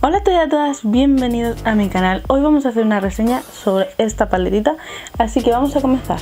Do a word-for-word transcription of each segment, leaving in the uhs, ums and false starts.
Hola a todos y a todas, bienvenidos a mi canal. Hoy vamos a hacer una reseña sobre esta paletita, así que vamos a comenzar.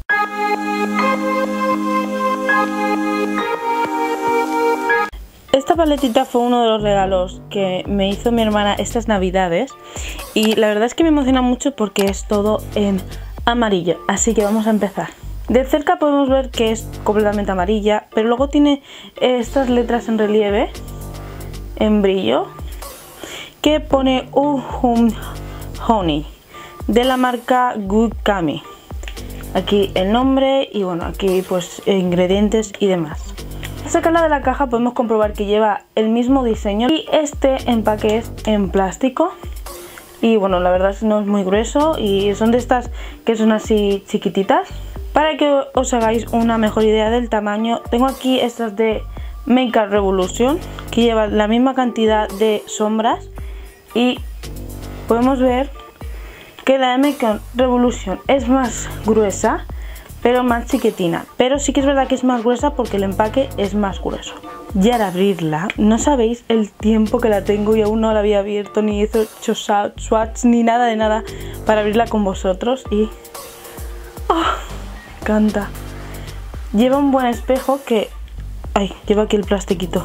Esta paletita fue uno de los regalos que me hizo mi hermana estas navidades y la verdad es que me emociona mucho porque es todo en amarillo, así que vamos a empezar. De cerca podemos ver que es completamente amarilla, pero luego tiene estas letras en relieve, en brillo, que pone Uhum Honey de la marca Good Kami. Aquí el nombre y bueno, aquí pues ingredientes y demás. Al sacarla de la caja podemos comprobar que lleva el mismo diseño y este empaque es en plástico y bueno, la verdad es que no es muy grueso y son de estas que son así chiquititas. Para que os hagáis una mejor idea del tamaño, tengo aquí estas de Makeup Revolution que llevan la misma cantidad de sombras y podemos ver que la de Makeup Revolution es más gruesa pero más chiquitina, pero sí que es verdad que es más gruesa porque el empaque es más grueso. Y al abrirla, no sabéis el tiempo que la tengo y aún no la había abierto ni he hecho swatch ni nada de nada para abrirla con vosotros y... ¡oh! Me encanta. Lleva un buen espejo que... ay, lleva aquí el plastiquito.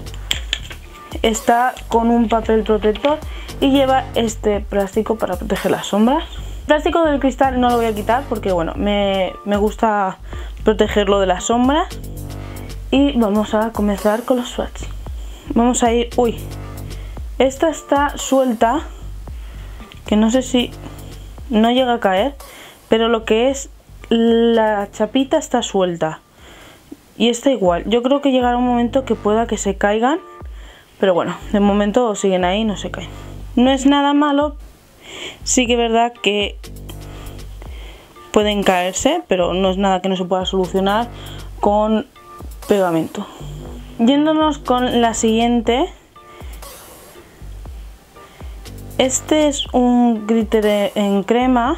Está con un papel protector y lleva este plástico para proteger las sombras. El plástico del cristal no lo voy a quitar porque bueno, me, me gusta protegerlo de las sombras. Y vamos a comenzar con los swatches. Vamos a ir... uy, esta está suelta, que no sé si no llega a caer, pero lo que es la chapita está suelta. Y esta igual, yo creo que llegará un momento que pueda que se caigan, pero bueno, de momento siguen ahí y no se caen. No es nada malo, sí que es verdad que pueden caerse, pero no es nada que no se pueda solucionar con pegamento. Yéndonos con la siguiente. Este es un glitter en crema.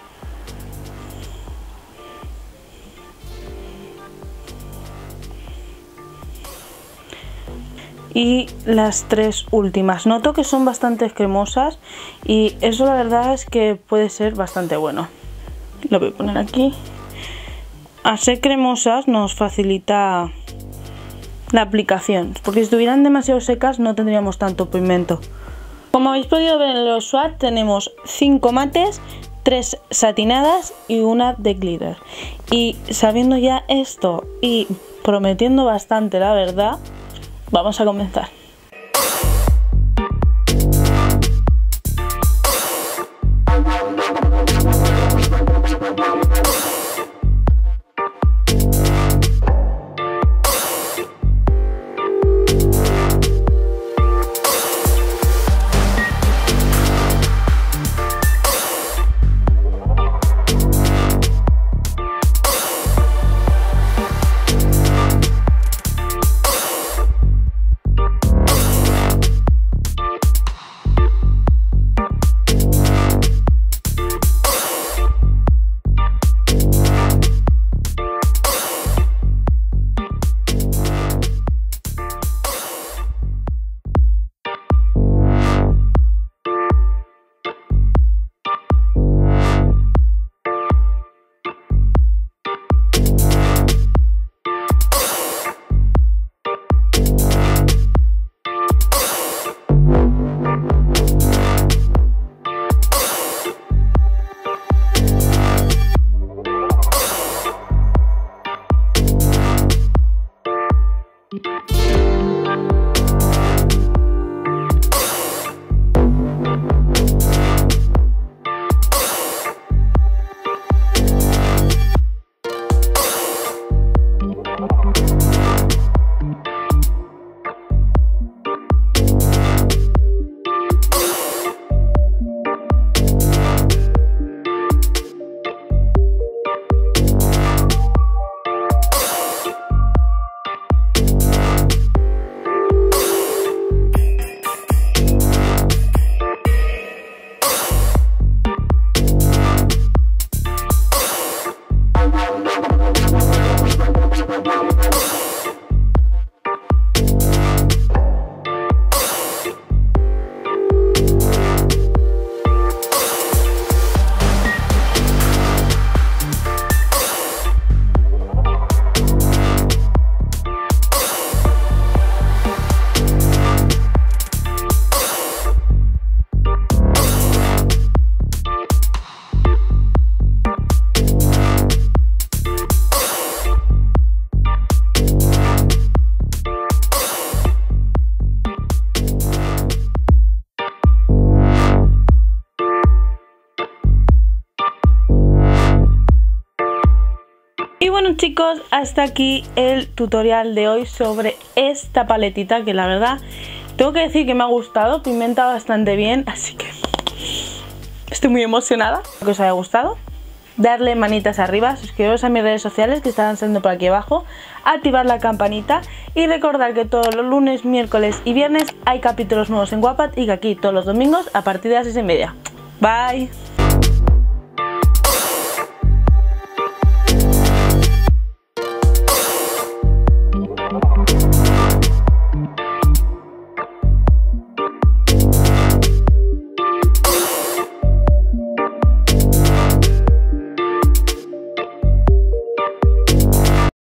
Y las tres últimas, noto que son bastante cremosas y eso la verdad es que puede ser bastante bueno. Lo voy a poner aquí. Al ser cremosas nos facilita la aplicación, porque si estuvieran demasiado secas no tendríamos tanto pigmento. Como habéis podido ver en los swatch tenemos cinco mates, tres satinadas y una de glitter. Y sabiendo ya esto y prometiendo bastante la verdad, vamos a comenzar. Y bueno chicos, hasta aquí el tutorial de hoy sobre esta paletita, que la verdad tengo que decir que me ha gustado, pimenta bastante bien, así que estoy muy emocionada. Espero que os haya gustado. Darle manitas arriba, suscribiros a mis redes sociales que estarán saliendo por aquí abajo, activar la campanita y recordar que todos los lunes, miércoles y viernes hay capítulos nuevos en Wattpad y que aquí todos los domingos a partir de las seis y media. Bye.